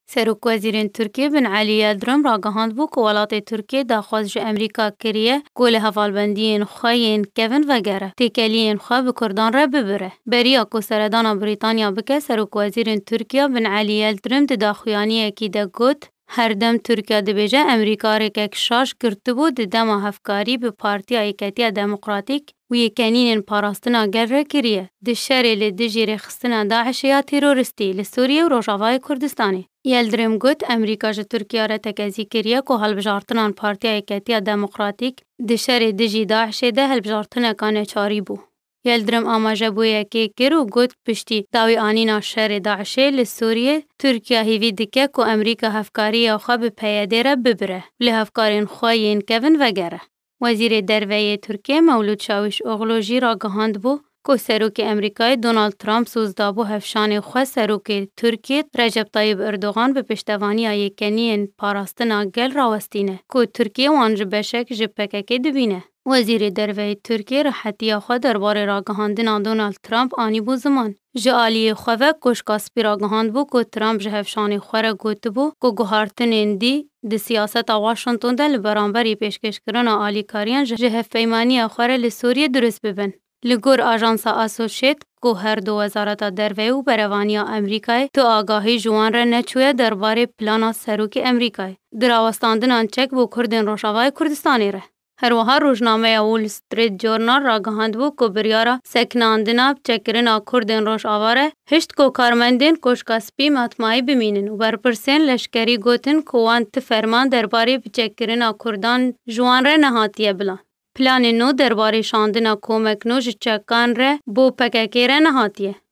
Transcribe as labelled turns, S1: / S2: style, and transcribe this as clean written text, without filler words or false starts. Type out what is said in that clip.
S1: سروک وزیرین ترکیه بن علی یلدرم را گهاند بو که ولات ترکیه داخواست جه امریکا کریه گول هفالبندین خواهین کون وگره تکلین خواه به کردان را ببره. بریا که سردان بریتانیا بکه سروک وزیرین ترکیه بن علی یلدرم ده داخویانی اکی ده گوت هر دم ترکیه ده بیجه امریکا رکک شاش کرده بود ده دم هفکاری به پارتی ایکتی دموکراتیک و یکنین پاراستنا گر را کریه. ده شر لده جیر خستنا داعش یا تروریستی لسوریه و روجاوای کردستانی. یلدرم گوت امریکا جه ترکیه را تکزی کریه که حال بجارتنان پارتی ایکتی دموکراتیک ده شر ده جی داعش ده حل بجارتنه کانه چاری بو. یلدرم آماجه بویه که کرو گوت پشتی داوی آنینا شر داعشه لسوریه ترکیه هیوی دکه که امریکا هفکاری آخوا به پیاده را ببره لی هفکارین خواهین کون وگره. وزیر درویه ترکیه مولود چاوش اغلوجی را گهاند بو که سروک امریکای دونالد ترامپ سوزدابو هفشان خواه سروک ترکیه رجب طیب اردوغان به پشتوانی آیکنین پاراستنا گل راوستینه که ترکیه وانج بشک جپکه دبینه. وزیر درویه ترکیه راحتی خود درباره را گهاندن دونالد ترامپ آنی بو زمان. جالی خواه کشکاسپی را گهاند بو که ترامپ جهفشان خواه گوت بو که گوهارتن دی ده سیاست واشنطن ده لبرانبری پیشکش کرن آلی کاریان جهف پیمانی خواه لسوریه درست ببن. لگور آژانس آسوشیت که هر دو وزارت درویه و بروانی امریکای تو آگاهی جوان را نچویه درباره پلان سروک امریکای. در آوستاندن آنچک بو کردن روشاوای کردستانی ره. هر وها روزنامه وول استریت جورنال را گهاند بو که بریارا سکناندنا چکرنا کردن روش آواره هشت که کارمندین کشکاسپی مطمعی بمینن و برپرسین لشکری گوتن که وان فرمان درباره بچکرنا کردان جوان را نهاتیه بلان. پلان نو درباره شاندنا کومک نو جچکان را بو پککی را نهاتیه.